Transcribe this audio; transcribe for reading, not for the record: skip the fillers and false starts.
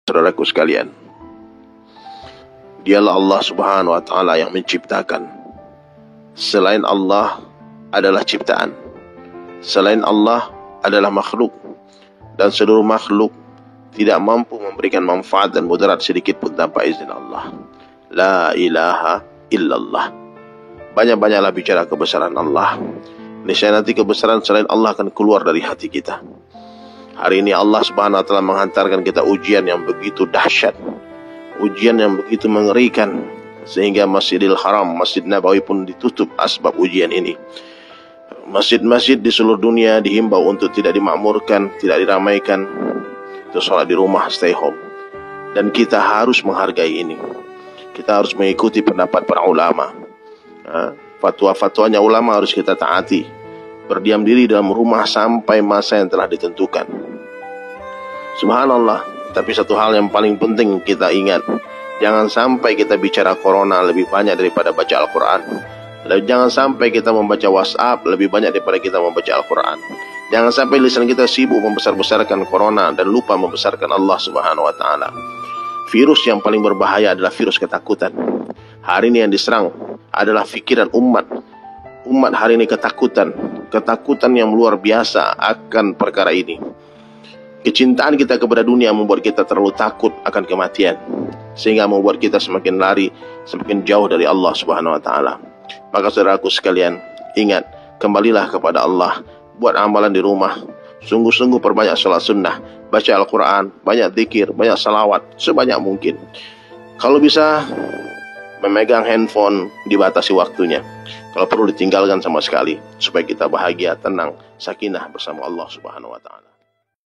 Saudaraku sekalian, dialah Allah Subhanahu wa Ta'ala yang menciptakan. Selain Allah adalah ciptaan. Selain Allah adalah makhluk, dan seluruh makhluk tidak mampu memberikan manfaat dan mudarat sedikit pun tanpa izin Allah. La ilaha illallah. Banyak-banyaklah bicara kebesaran Allah. Niscaya nanti kebesaran selain Allah akan keluar dari hati kita. Hari ini Allah Subhanahu wa Ta'ala menghantarkan kita ujian yang begitu dahsyat, ujian yang begitu mengerikan, sehingga Masjidil Haram, Masjid Nabawi pun ditutup asbab ujian ini. Masjid-masjid di seluruh dunia dihimbau untuk tidak dimakmurkan, tidak diramaikan, untuk sholat di rumah, stay home. Dan kita harus menghargai ini. Kita harus mengikuti pendapat para ulama. Fatwa-fatwanya ulama harus kita taati. Berdiam diri dalam rumah sampai masa yang telah ditentukan. Subhanallah. Tapi satu hal yang paling penting kita ingat, jangan sampai kita bicara corona lebih banyak daripada baca Al-Quran. Jangan sampai kita membaca WhatsApp lebih banyak daripada kita membaca Al-Quran. Jangan sampai lisan kita sibuk membesar-besarkan corona dan lupa membesarkan Allah Subhanahu wa Ta'ala. Virus yang paling berbahaya adalah virus ketakutan. Hari ini yang diserang adalah pikiran umat. Umat hari ini ketakutan yang luar biasa akan perkara ini. Kecintaan kita kepada dunia membuat kita terlalu takut akan kematian, sehingga membuat kita semakin lari, semakin jauh dari Allah Subhanahu wa Ta'ala. Maka saudaraku sekalian, ingat, kembalilah kepada Allah. Buat amalan di rumah, sungguh-sungguh perbanyak salat sunnah, baca Al-Quran, banyak zikir, banyak salawat, sebanyak mungkin. Kalau bisa, memegang handphone dibatasi waktunya. Kalau perlu ditinggalkan sama sekali, supaya kita bahagia, tenang, sakinah bersama Allah Subhanahu wa Ta'ala.